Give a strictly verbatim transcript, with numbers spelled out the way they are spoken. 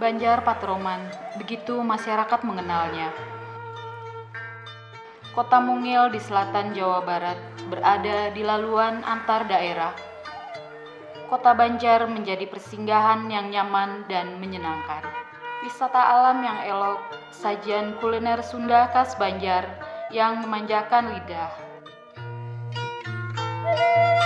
Banjar Patroman, begitu masyarakat mengenalnya. Kota Mungil di selatan Jawa Barat berada di laluan antar daerah. Kota Banjar menjadi persinggahan yang nyaman dan menyenangkan. Wisata alam yang elok, sajian kuliner Sunda khas Banjar yang memanjakan lidah.